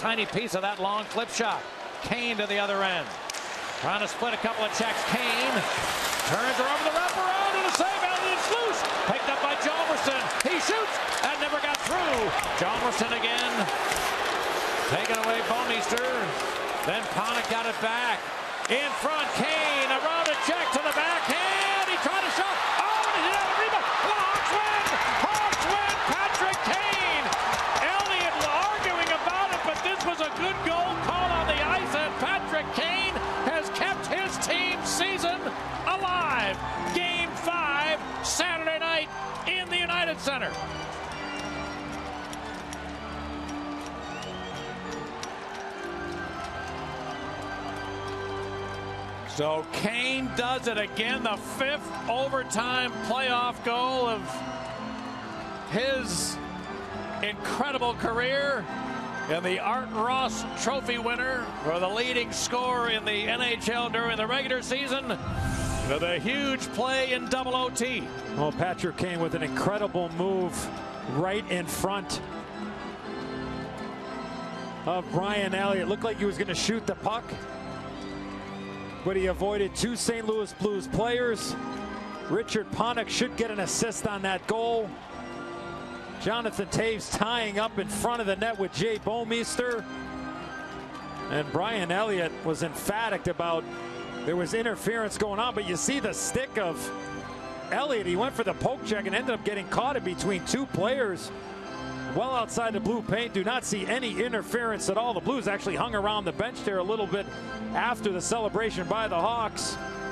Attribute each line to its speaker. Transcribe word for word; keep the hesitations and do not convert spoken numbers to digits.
Speaker 1: tiny piece of that long clip shot. Kane to the other end. Trying to split a couple of checks. Kane turns her over the wraparound and a save. Elliott's loose. Picked up by Hjalmarsson. He shoots. That never got through. Hjalmarsson again. Taken away Bouwmeester. Then Panik got it back. In front, Kane around a check to the backhand. He tried a shot. Oh, and he did have a rebound. The Hawks win. Hawks win. Patrick Kane. Elliott arguing about it, but this was a good goal call on the ice, and Patrick Kane has kept his team's season alive. Game five, Saturday night in the United Center. So Kane does it again, the fifth overtime playoff goal of his incredible career. And the Art Ross Trophy winner for the leading scorer in the N H L during the regular season with a huge play in double O T.
Speaker 2: Well, Patrick Kane with an incredible move right in front of Brian Elliott. Looked like he was going to shoot the puck, but he avoided two Saint Louis Blues players. Richard Panik should get an assist on that goal. Jonathan Toews tying up in front of the net with Jay Bouwmeester. And Brian Elliott was emphatic about there was interference going on, but you see the stick of Elliott. He went for the poke check and ended up getting caught in between two players well outside the blue paint. Do not see any interference at all. The Blues actually hung around the bench there a little bit after the celebration by the Hawks.